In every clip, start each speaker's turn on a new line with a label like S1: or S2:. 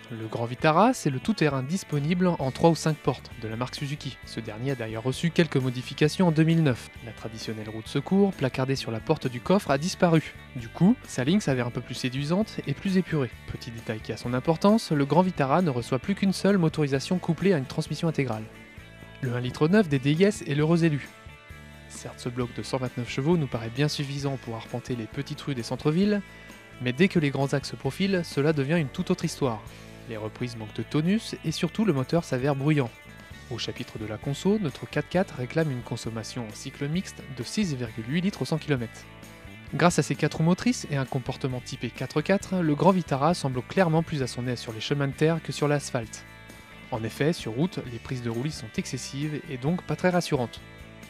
S1: Le Grand Vitara, c'est le tout-terrain disponible en 3 ou 5 portes de la marque Suzuki. Ce dernier a d'ailleurs reçu quelques modifications en 2009. La traditionnelle roue de secours, placardée sur la porte du coffre, a disparu. Du coup, sa ligne s'avère un peu plus séduisante et plus épurée. Petit détail qui a son importance, le Grand Vitara ne reçoit plus qu'une seule motorisation couplée à une transmission intégrale. Le 1,9 litre des DIS est l'heureux élu. Certes, ce bloc de 129 chevaux nous paraît bien suffisant pour arpenter les petites rues des centres-villes, mais dès que les grands axes se profilent, cela devient une toute autre histoire. Les reprises manquent de tonus et surtout le moteur s'avère bruyant. Au chapitre de la conso, notre 4x4 réclame une consommation en cycle mixte de 6,8 litres au 100 km. Grâce à ses 4 roues motrices et un comportement typé 4x4, le Grand Vitara semble clairement plus à son aise sur les chemins de terre que sur l'asphalte. En effet, sur route, les prises de roulis sont excessives et donc pas très rassurantes.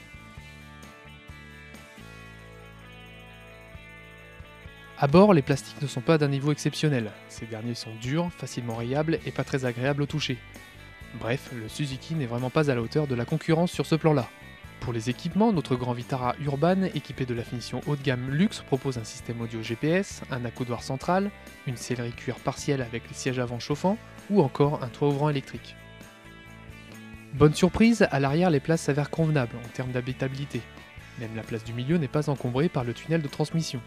S1: À bord, les plastiques ne sont pas d'un niveau exceptionnel. Ces derniers sont durs, facilement rayables et pas très agréables au toucher. Bref, le Suzuki n'est vraiment pas à la hauteur de la concurrence sur ce plan-là. Pour les équipements, notre Grand Vitara Urban, équipé de la finition haut de gamme Luxe, propose un système audio GPS, un accoudoir central, une sellerie cuir partielle avec les sièges avant chauffants, ou encore un toit ouvrant électrique. Bonne surprise, à l'arrière les places s'avèrent convenables en termes d'habitabilité. Même la place du milieu n'est pas encombrée par le tunnel de transmission.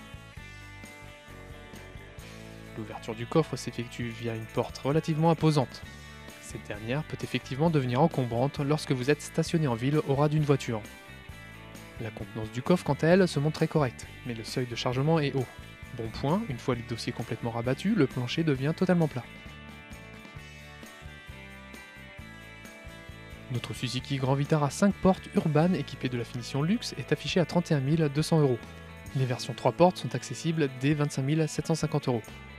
S1: L'ouverture du coffre s'effectue via une porte relativement imposante. Cette dernière peut effectivement devenir encombrante lorsque vous êtes stationné en ville au ras d'une voiture. La contenance du coffre quant à elle se montre très correcte, mais le seuil de chargement est haut. Bon point, une fois les dossiers complètement rabattus, le plancher devient totalement plat. Notre Suzuki Grand Vitara 5 portes Urban équipé de la finition luxe est affiché à 31 200 €. Les versions 3 portes sont accessibles dès 25 750 €.